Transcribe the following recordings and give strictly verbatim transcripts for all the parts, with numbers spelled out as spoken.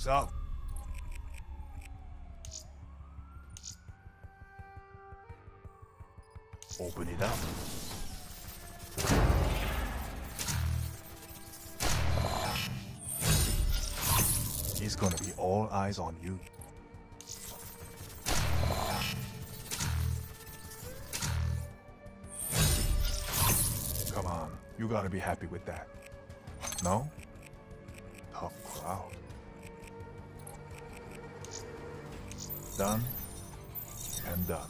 What's up? Open it up. It's gonna be all eyes on you. Come on, you gotta be happy with that. No? Tough crowd. Done and done.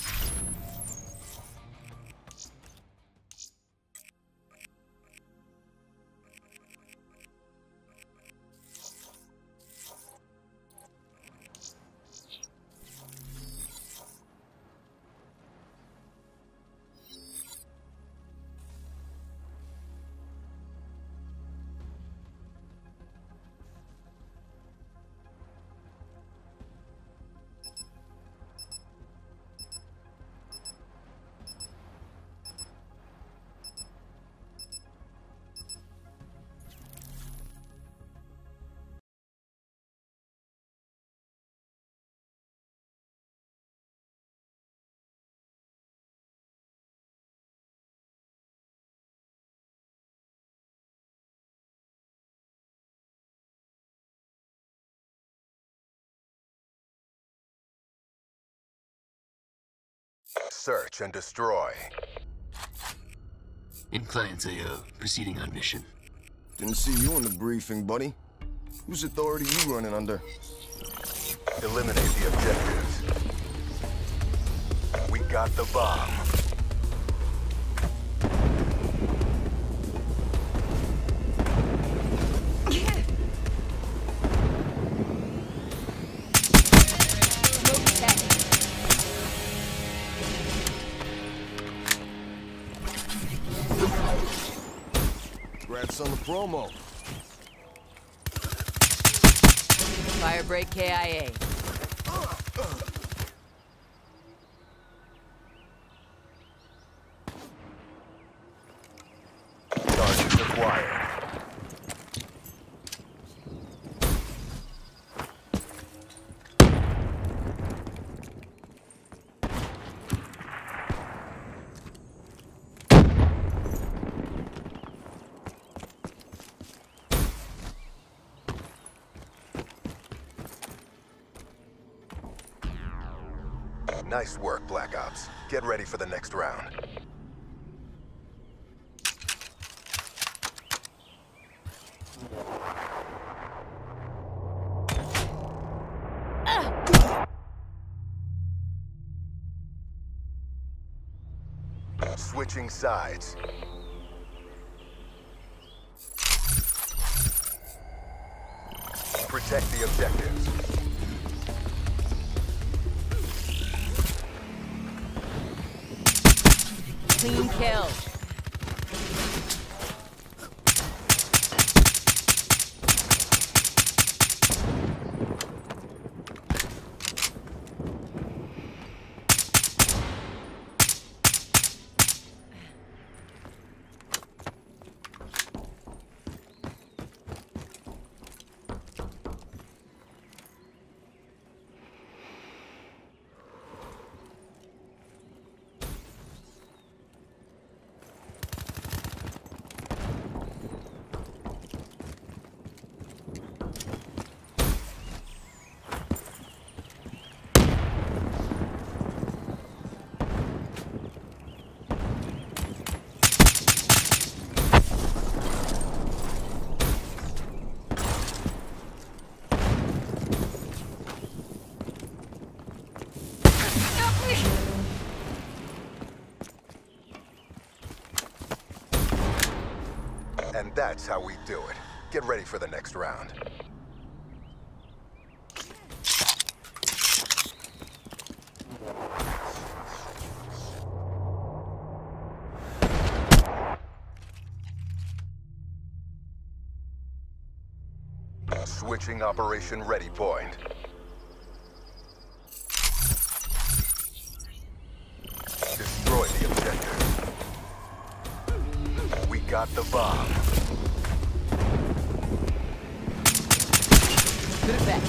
Search and destroy. In Clans A O, proceeding on mission. Didn't see you in the briefing, buddy. Whose authority you running under? Eliminate the objectives. We got the bomb. Congrats on the promo. Firebreak K I A. Charges acquired. Nice work, Black Ops. Get ready for the next round. Switching sides. Protect the objectives. Clean kill. And that's how we do it. Get ready for the next round. Switching operation ready point. Destroy the objective. We got the bomb. Good effect.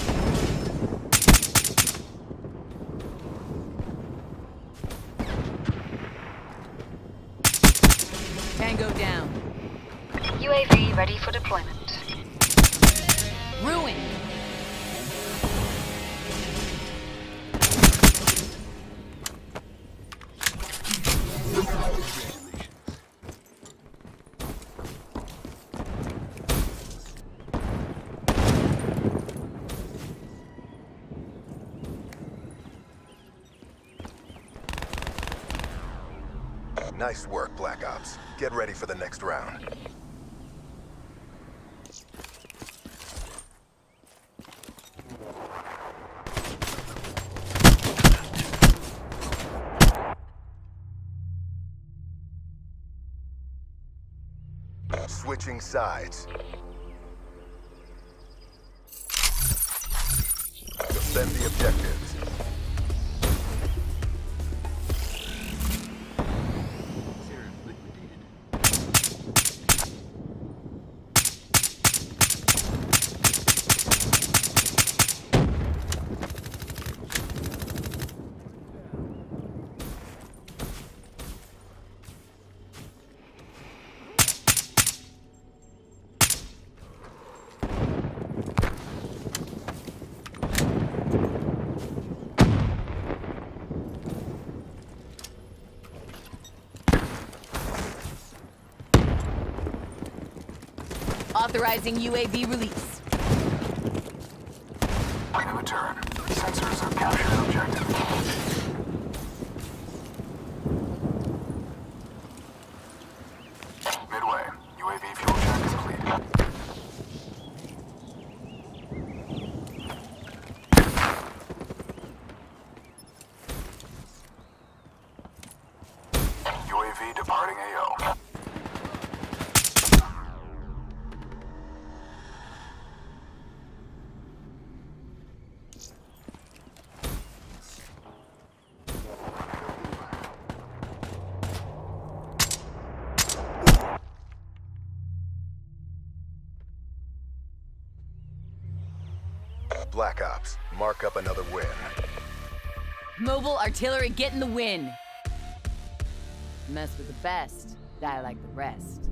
Tango down. U A V ready for deployment. Ruin. Nice work, Black Ops. Get ready for the next round. Switching sides. Defend the objectives. Sarah liquidated. Authorizing U A V release. Point of return. Sensors have captured an objective. Midway. U A V fuel check complete. U A V departing A O. Black Ops, mark up another win. Mobile artillery getting the win. Mess with the best, die like the rest.